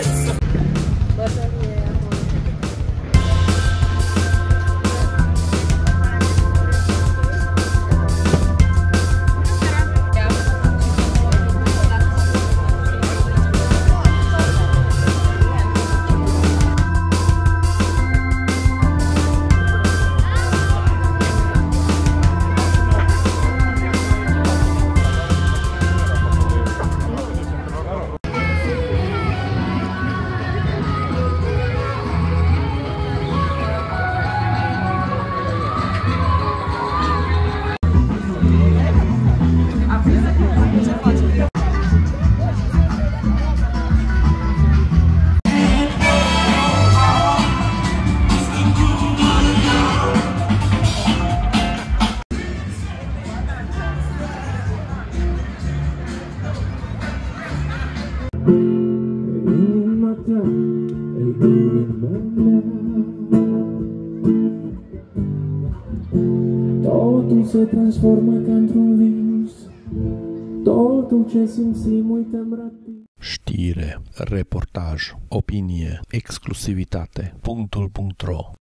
Totul se transformă ca într-un vis, totul ce simțim uităm rapid. Știre, reportaj, opinie, exclusivitate. Punctul.ro